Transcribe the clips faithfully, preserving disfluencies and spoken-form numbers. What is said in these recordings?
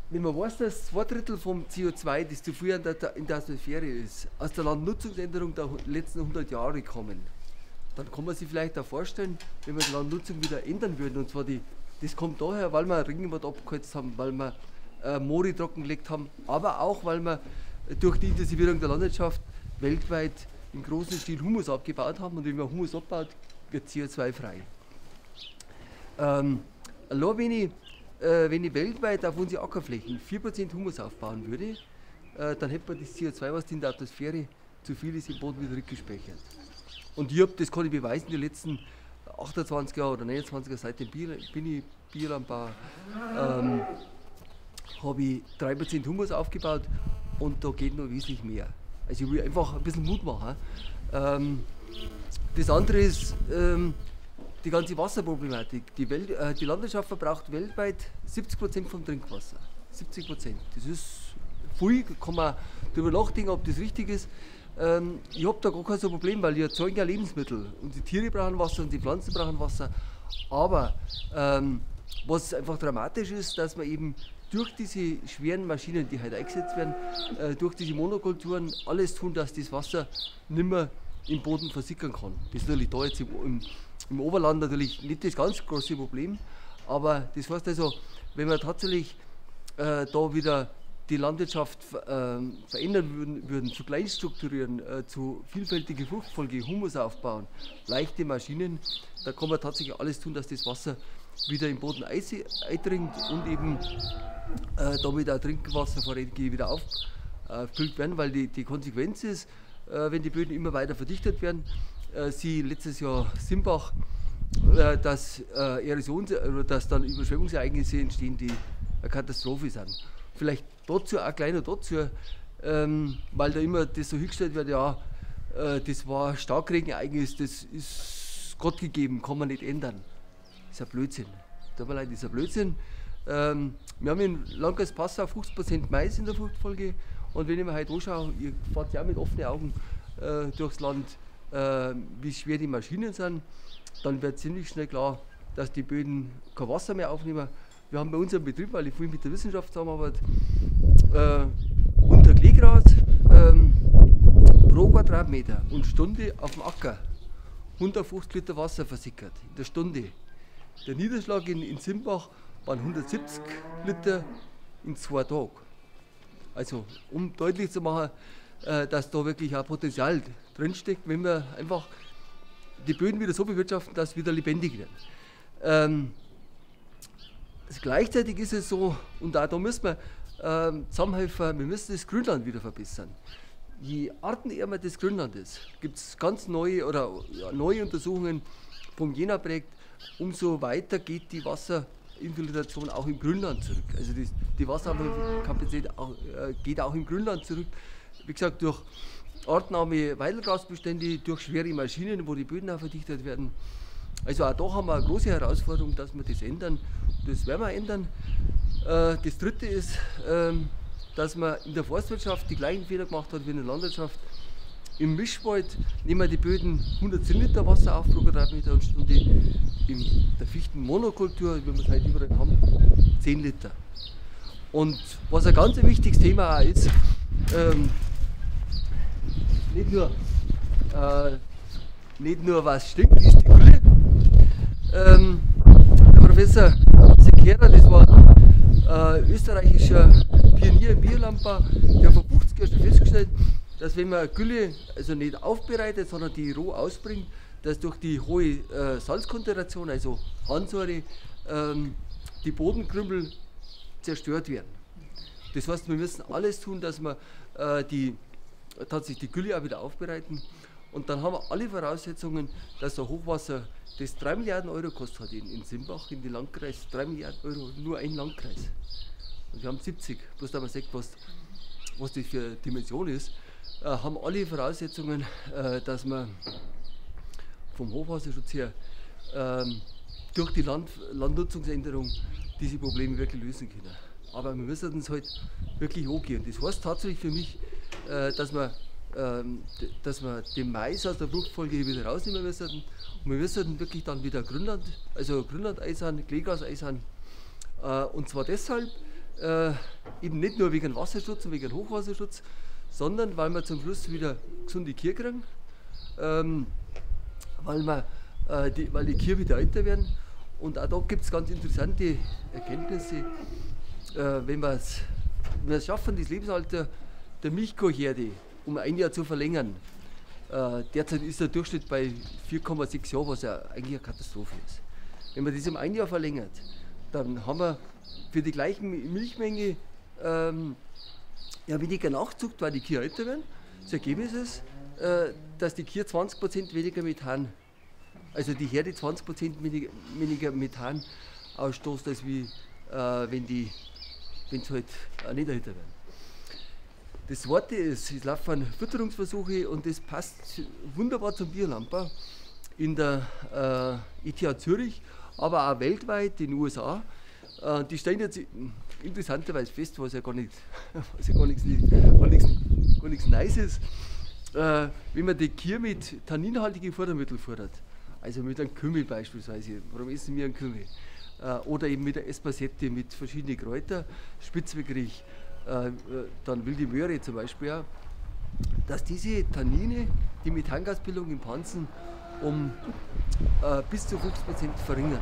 wenn man weiß, dass zwei Drittel vom C O zwei, das zu viel in der, in der Atmosphäre ist, aus der Landnutzungsänderung der letzten hundert Jahre kommen, dann kann man sich vielleicht auch vorstellen, wenn wir die Landnutzung wieder ändern würden. Und zwar die, das kommt daher, weil wir Regenwald abgeholzt haben, weil wir äh, Moore trockengelegt haben, aber auch, weil wir durch die Intensivierung der Landwirtschaft weltweit im großen Stil Humus abgebaut haben. Und wenn man Humus abbaut, wird C O zwei frei. Ähm, allein wenn ich, äh, wenn ich weltweit auf unsere Ackerflächen vier Prozent Humus aufbauen würde, äh, dann hätte man das C O zwei, was in der Atmosphäre zu viel ist, im Boden wieder rückgespeichert. Und ich hab, das kann ich beweisen, die letzten achtundzwanzig Jahre oder neunundzwanzig Jahre, seitdem bin ich Biolandbauer, ähm, habe ich drei Prozent Humus aufgebaut und da geht noch wesentlich mehr. Also ich will einfach ein bisschen Mut machen. Ähm, das andere ist ähm, die ganze Wasserproblematik. Die, Welt, äh, die Landwirtschaft verbraucht weltweit siebzig Prozent vom Trinkwasser. siebzig Prozent. Das ist viel, kann man darüber nachdenken, ob das richtig ist. Ähm, ich habe da gar kein so Problem, weil wir erzeugen ja Lebensmittel. Und die Tiere brauchen Wasser und die Pflanzen brauchen Wasser. Aber ähm, was einfach dramatisch ist, dass man eben durch diese schweren Maschinen, die heute eingesetzt werden, äh, durch diese Monokulturen alles tun, dass das Wasser nicht mehr im Boden versickern kann. Das ist natürlich da jetzt im, im, im Oberland natürlich nicht das ganz große Problem, aber das heißt also, wenn wir tatsächlich äh, da wieder die Landwirtschaft äh, verändern würden, würden, zu klein strukturieren, äh, zu vielfältige Fruchtfolge, Humus aufbauen, leichte Maschinen, da kann man tatsächlich alles tun, dass das Wasser wieder im Boden eindringt und eben äh, damit auch Trinkwasservorräte wieder aufgefüllt werden, weil die, die Konsequenz ist, äh, wenn die Böden immer weiter verdichtet werden, äh, sie letztes Jahr Simbach, äh, dass äh, Erosions- oder dass dann Überschwemmungsereignisse entstehen, die eine Katastrophe sind. Vielleicht dazu auch gleich noch dazu, ähm, weil da immer das so hingestellt wird, ja, äh, das war Starkregenereignis, das ist Gott gegeben, kann man nicht ändern. Das ist ein Blödsinn. Tut mir leid, das ist ein Blödsinn. Ähm, wir haben in Landkreis Passau fünfzig Prozent Mais in der Fruchtfolge und wenn ich mir heute anschaue, ihr fahrt ja auch mit offenen Augen äh, durchs Land, äh, wie schwer die Maschinen sind, dann wird ziemlich schnell klar, dass die Böden kein Wasser mehr aufnehmen. Wir haben bei unserem Betrieb, weil ich vorhin mit der Wissenschaft zusammenarbeite, äh, unter Kleegras ähm, pro Quadratmeter und Stunde auf dem Acker hundertfünfzig Liter Wasser versickert, in der Stunde. Der Niederschlag in, in Simbach waren hundertsiebzig Liter in zwei Tagen. Also um deutlich zu machen, äh, dass da wirklich auch Potenzial drinsteckt, wenn wir einfach die Böden wieder so bewirtschaften, dass sie wieder lebendig werden. Ähm, also gleichzeitig ist es so, und auch da müssen wir ähm, zusammenhelfen, wir müssen das Grünland wieder verbessern. Je artenärmer das Grünland ist, gibt es ganz neue oder ja, neue Untersuchungen vom Jena-Projekt, umso weiter geht die Wasserinfiltration auch im Grünland zurück. Also die, die Wasserkapazität auch, äh, geht auch im Grünland zurück. Wie gesagt, durch artenarme Weidelgrasbestände, durch schwere Maschinen, wo die Böden auch verdichtet werden. Also auch da haben wir eine große Herausforderung, dass wir das ändern. Das werden wir ändern. Äh, das dritte ist, ähm, dass man in der Forstwirtschaft die gleichen Fehler gemacht hat wie in der Landwirtschaft. Im Mischwald nehmen wir die Böden hundertzehn Liter Wasser auf pro Quadratmeter und Stunde. In der Fichtenmonokultur, wie wir es heute überall haben, zehn Liter. Und was ein ganz wichtiges Thema auch ist, ähm, nicht, nur, äh, nicht nur was stinkt, ist die Gülle. Ähm, der Professor Sequeira, das war ein äh, österreichischer Pionier im Biolandbau, der vor fünfzig Jahren schon festgestellt, dass wenn man Gülle also nicht aufbereitet, sondern die roh ausbringt, dass durch die hohe äh, Salzkonzentration, also Harnsäure, ähm, die Bodenkrümmel zerstört werden. Das heißt, wir müssen alles tun, dass wir äh, die, tatsächlich die Gülle auch wieder aufbereiten. Und dann haben wir alle Voraussetzungen, dass ein Hochwasser, das drei Milliarden Euro kostet hat in, in Simbach, in den Landkreis, drei Milliarden Euro, nur ein Landkreis. Und wir haben siebzig, bloß da man sagt, was, was das für eine Dimension ist, äh, haben alle Voraussetzungen, äh, dass wir vom Hochwasserschutz her ähm, durch die Land, Landnutzungsänderung diese Probleme wirklich lösen können. Aber wir müssen uns halt wirklich angehen. Das heißt tatsächlich für mich, äh, dass wir ähm, dass wir den Mais aus der Fruchtfolge wieder rausnehmen müssen. Und wir müssen wirklich dann wieder Grünland, also Grünland eisern, Kleegras eisern. Äh, und zwar deshalb, äh, eben nicht nur wegen Wasserschutz und wegen Hochwasserschutz, sondern weil wir zum Schluss wieder gesunde Kühe kriegen, ähm, weil, wir, äh, die, weil die Kühe wieder älter werden. Und auch da gibt es ganz interessante Erkenntnisse, äh, wenn wir es schaffen, das Lebensalter der Milchkuhherde um ein Jahr zu verlängern. Äh, derzeit ist der Durchschnitt bei vier Komma sechs Jahren, was ja eigentlich eine Katastrophe ist. Wenn man das um ein Jahr verlängert, dann haben wir für die gleiche Milchmenge ähm, ja, weniger Nachzucht, weil die Kühe älter werden. Das Ergebnis ist, äh, dass die Kühe zwanzig Prozent weniger Methan, also die Herde zwanzig Prozent weniger, weniger Methan ausstoßt, als wie, äh, wenn die wenn sie halt äh, nicht älter werden. Das Zweite ist, es laufen Fütterungsversuche und das passt wunderbar zum Biolandbau in der äh, E T H Zürich, aber auch weltweit in den U S A. Äh, die stellen jetzt interessanterweise fest, was ja gar nicht, was ja gar nichts, gar nichts, gar nichts Neues ist, äh, wenn man die Kühe mit tanninhaltigen Futtermitteln füttert, also mit einem Kümmel beispielsweise, warum essen wir einen Kümmel? Äh, oder eben mit der Espasette mit verschiedenen Kräutern, Spitzwegerich, äh, dann wilde Möhre zum Beispiel, ja, dass diese Tannine die Methangasbildung im Pansen um äh, bis zu fünfzig Prozent verringern.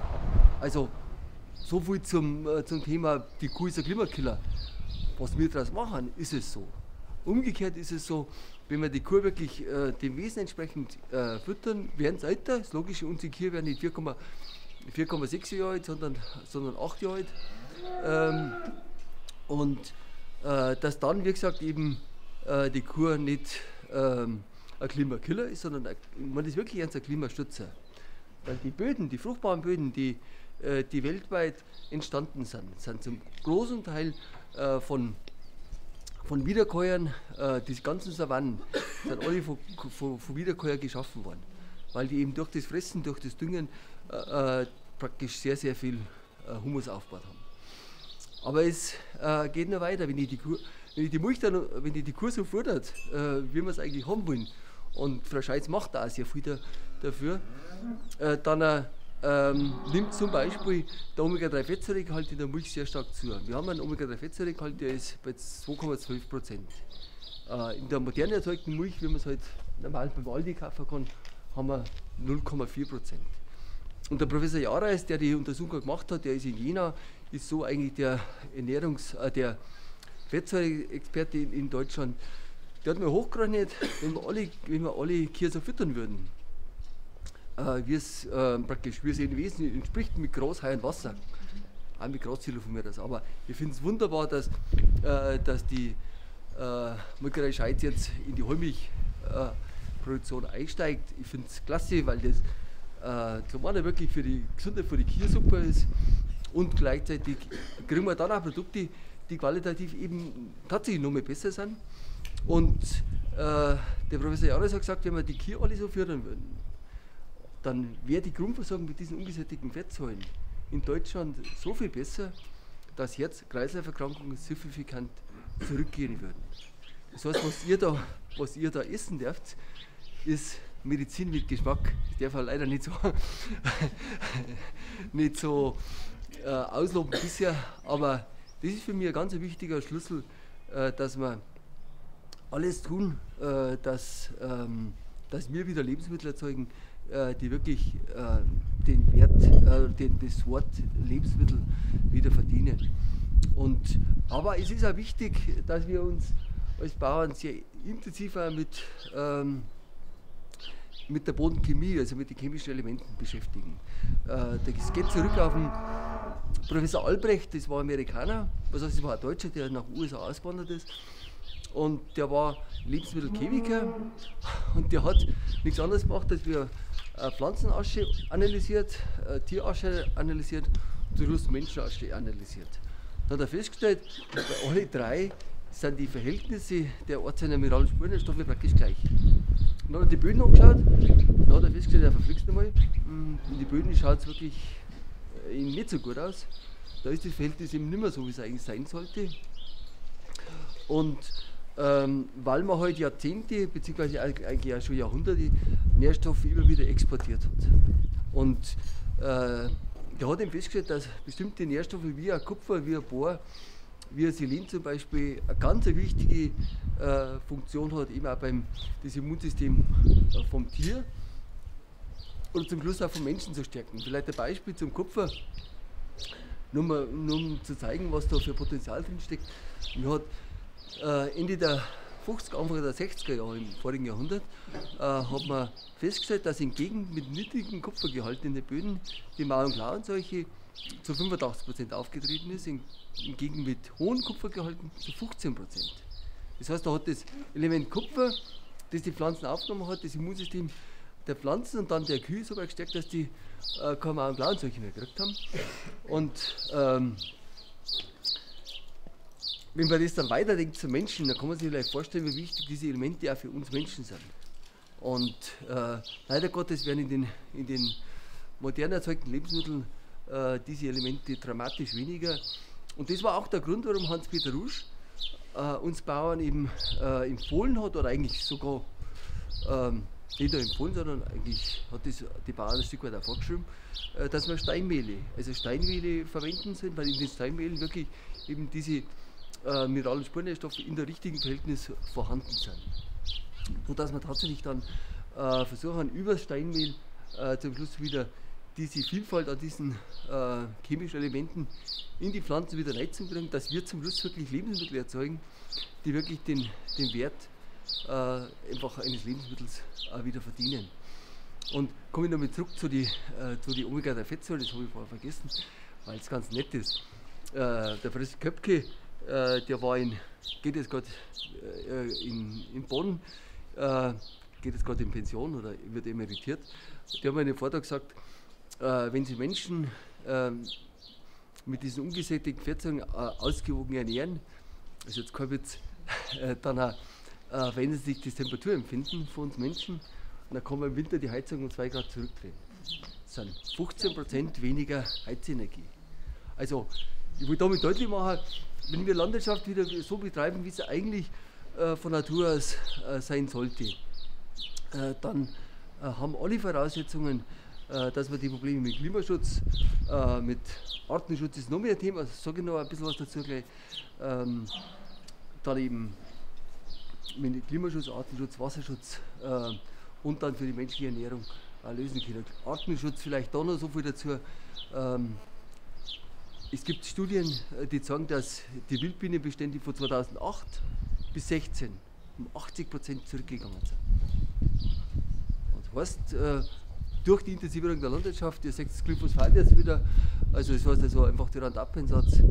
Also so viel zum, äh, zum Thema, die Kuh ist ein Klimakiller. Was wir daraus machen, ist es so. Umgekehrt ist es so, wenn wir die Kuh wirklich äh, dem Wesen entsprechend äh, füttern, werden sie älter. Das Logische, unsere Kühe werden nicht vier Komma sechs Jahre alt, sondern, sondern acht Jahre alt. Ähm, und äh, dass dann, wie gesagt, eben äh, die Kuh nicht ähm, ein Klimakiller ist, sondern ein, man ist wirklich ein Klimastützer. Weil die Böden, die fruchtbaren Böden, die, äh, die weltweit entstanden sind, sind zum großen Teil äh, von, von Wiederkäuern, äh, diese ganzen Savannen, sind alle von, von, von Wiederkäuern geschaffen worden. Weil die eben durch das Fressen, durch das Düngen äh, praktisch sehr, sehr viel äh, Humus aufgebaut haben. Aber es äh, geht noch weiter. Wenn ich die, Kuh, wenn ich die Milch dann, wenn ich die Kuh so fordert, äh, wie wir es eigentlich haben wollen, und Frau Scheitz macht da auch sehr viel da, dafür, äh, dann äh, ähm, nimmt zum Beispiel der Omega drei Fettsäuregehalt in der Milch sehr stark zu. Wir haben einen Omega drei Fettsäuregehalt, der ist bei zwei Komma zwölf Prozent. Äh, in der modern erzeugten Milch, wie man es halt normal beim Aldi kaufen kann, haben wir null Komma vier Prozent. Und der Professor Jareis, der die Untersuchung gemacht hat, der ist in Jena, ist so eigentlich der Ernährungs-, äh, der Fettsäure-Experte in, in Deutschland. Der hat mir hochgerechnet, wenn wir alle, wenn wir alle Kühe so füttern würden, äh, wie es äh, praktisch, wie es in Wesen entspricht mit Gras, Heu und Wasser. Auch mit Graszilo von mir das. Aber ich finde es wunderbar, dass, äh, dass die äh, Molkerei Scheitz jetzt in die Heumilchproduktion äh, einsteigt. Ich finde es klasse, weil das äh, zum einen wirklich für die Gesundheit für die Kühe super ist und gleichzeitig kriegen wir dann auch Produkte, die qualitativ eben tatsächlich noch mehr besser sind. Und äh, der Professor Jares hat gesagt, wenn wir die Kühe alle so füttern würden, dann wäre die Grundversorgung mit diesen ungesättigten Fettsäuren in Deutschland so viel besser, dass Herz-Kreislauf-Erkrankungen signifikant zurückgehen würden. Das heißt, was ihr da, was ihr da essen dürft, ist Medizin mit Geschmack. Das darf er leider nicht so, nicht so äh, ausloben bisher, aber das ist für mich ein ganz wichtiger Schlüssel, äh, dass wir alles tun, äh, dass, ähm, dass wir wieder Lebensmittel erzeugen, äh, die wirklich äh, den Wert, äh, den, das Wort Lebensmittel wieder verdienen. Und, aber es ist auch wichtig, dass wir uns als Bauern sehr intensiver mit, ähm, mit der Bodenchemie, also mit den chemischen Elementen beschäftigen. Äh, das geht zurück auf den Professor Albrecht, das war Amerikaner, was heißt, das war ein Deutscher, der nach den U S A ausgewandert ist. Und der war Lebensmittelchemiker und der hat nichts anderes gemacht, als wir äh, Pflanzenasche analysiert, äh, Tierasche analysiert und zum Schluss Menschenasche analysiert. Dann hat er festgestellt, bei alle drei sind die Verhältnisse der ortsanären mineralischen Spurenstoffe praktisch gleich. Und dann hat er die Böden angeschaut, dann hat er festgestellt, er verflixt nochmal, in die Böden schaut es wirklich äh, nicht so gut aus. Da ist das Verhältnis eben nicht mehr so, wie es eigentlich sein sollte. Und ähm, weil man halt Jahrzehnte, beziehungsweise eigentlich auch schon Jahrhunderte Nährstoffe immer wieder exportiert hat. Und äh, der hat eben festgestellt, dass bestimmte Nährstoffe wie ein Kupfer, wie ein Bohr, wie ein Selen zum Beispiel eine ganz wichtige äh, Funktion hat, eben auch beim das Immunsystem äh, vom Tier oder zum Schluss auch vom Menschen zu stärken. Vielleicht ein Beispiel zum Kupfer, nur, mal, nur um zu zeigen, was da für Potenzial drin steckt. Man hat äh, Ende der fünfziger, Anfang der sechziger Jahre im vorigen Jahrhundert äh, hat man festgestellt, dass in Gegenden mit niedrigem Kupfergehalt in den Böden die Mau- und Klauenseuche zu fünfundachtzig Prozent aufgetreten ist, in, in Gegenden mit hohen Kupfergehalten zu fünfzehn Prozent. Das heißt, da hat das Element Kupfer, das die Pflanzen aufgenommen hat, das Immunsystem der Pflanzen und dann der Kühe so weit gestärkt, dass die äh, keine Mau- und Klauenseuche mehr gekriegt haben. Und ähm, wenn man das dann weiterdenkt zum Menschen, dann kann man sich vielleicht vorstellen, wie wichtig diese Elemente auch für uns Menschen sind. Und äh, leider Gottes werden in den, in den modern erzeugten Lebensmitteln äh, diese Elemente dramatisch weniger. Und das war auch der Grund, warum Hans-Peter Rusch äh, uns Bauern eben äh, empfohlen hat, oder eigentlich sogar ähm, nicht nur empfohlen, sondern eigentlich hat das die Bauern ein Stück weit auch vorgeschrieben, äh, dass wir Steinmehle, also Steinmehle verwenden sollen, weil in den Steinmehlen wirklich eben diese äh, Mineral- und Spurenstoffe in der richtigen Verhältnis vorhanden sind. Sodass wir tatsächlich dann äh, versuchen, über Steinmehl äh, zum Schluss wieder diese Vielfalt an diesen äh, chemischen Elementen in die Pflanzen wieder reinzubringen, dass wir zum Schluss wirklich Lebensmittel erzeugen, die wirklich den, den Wert äh, einfach eines Lebensmittels äh, wieder verdienen. Und komme ich nochmal zurück zu den äh, zu die Omega drei Fettsäuren, das habe ich vorher vergessen, weil es ganz nett ist. Äh, der Fritz Köpke, äh, der war in, geht jetzt gerade äh, in, in Bonn, äh, geht jetzt gerade in Pension oder wird emeritiert. Der hat mir in einem Vortrag gesagt, äh, wenn Sie Menschen äh, mit diesen ungesättigten Fettsäuren äh, ausgewogen ernähren, also jetzt kein Witz, äh, dann auch, äh, verändert sich das Temperaturempfinden von uns Menschen und dann kann man im Winter die Heizung um zwei Grad zurückdrehen. Das sind fünfzehn Prozent weniger Heizenergie. Also ich will damit deutlich machen, wenn wir Landwirtschaft wieder so betreiben, wie es eigentlich äh, von Natur aus äh, sein sollte, äh, dann äh, haben alle Voraussetzungen, äh, dass wir die Probleme mit Klimaschutz, äh, mit Artenschutz ist noch mehr ein Thema, also sage ich noch ein bisschen was dazu gleich, ähm, dann eben mit Klimaschutz, Artenschutz, Wasserschutz äh, und dann für die menschliche Ernährung äh, lösen können. Artenschutz vielleicht da noch so viel dazu. Ähm, Es gibt Studien, die zeigen, dass die Wildbienenbestände von zweitausendacht bis sechzehn um achtzig Prozent zurückgegangen sind. Das heißt, durch die Intensivierung der Landwirtschaft, ihr seht das Glyphosat jetzt wieder, also das heißt also einfach der Roundup-Einsatz,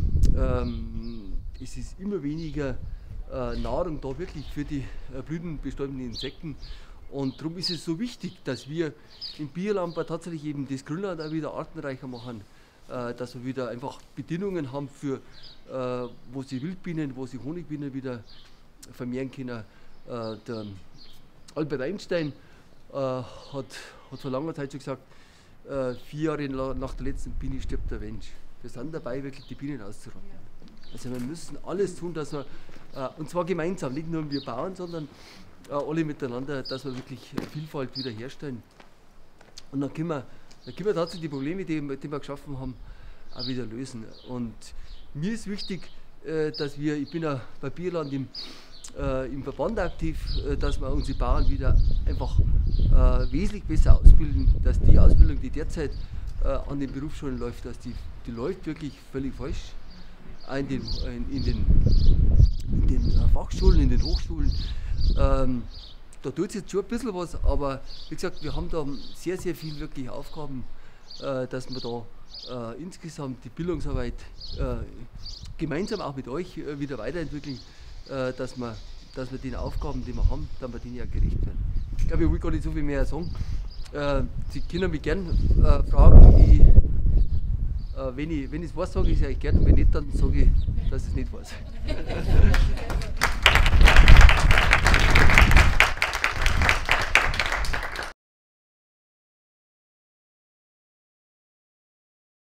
ähm, es ist immer weniger äh, Nahrung da wirklich für die äh, blütenbestäubenden Insekten. Und darum ist es so wichtig, dass wir im Biolandbau tatsächlich eben das Grünland auch wieder artenreicher machen. Dass wir wieder einfach Bedingungen haben, für, äh, wo sie Wildbienen, wo sie Honigbienen wieder vermehren können. Äh, der Albert Einstein äh, hat, hat vor langer Zeit schon gesagt, äh, vier Jahre nach der letzten Biene stirbt der Mensch. Wir sind dabei, wirklich die Bienen auszurotten. Also wir müssen alles tun, dass wir, äh, und zwar gemeinsam, nicht nur wir Bauern, sondern äh, alle miteinander, dass wir wirklich Vielfalt wieder herstellen. Und dann können wir Da können wir tatsächlich die Probleme, die, die wir geschaffen haben, auch wieder lösen. Und mir ist wichtig, äh, dass wir, ich bin ja bei Bioland im, äh, im Verband aktiv, äh, dass wir unsere Bauern wieder einfach äh, wesentlich besser ausbilden, dass die Ausbildung, die derzeit äh, an den Berufsschulen läuft, dass die, die läuft wirklich völlig falsch. Auch in den, in, in den, in den Fachschulen, in den Hochschulen. Ähm, Da tut es jetzt schon ein bisschen was, aber wie gesagt, wir haben da sehr, sehr viel wirklich Aufgaben, äh, dass wir da äh, insgesamt die Bildungsarbeit äh, gemeinsam auch mit euch äh, wieder weiterentwickeln, äh, dass, wir, dass wir den Aufgaben, die wir haben, dass wir denen ja gerecht werden. Ich glaube, ich will gar nicht so viel mehr sagen. Äh, Sie können mich gerne äh, fragen. Ich, äh, wenn ich es weiß, sage ich es euch gerne, und wenn nicht, dann sage ich, dass ich es nicht weiß.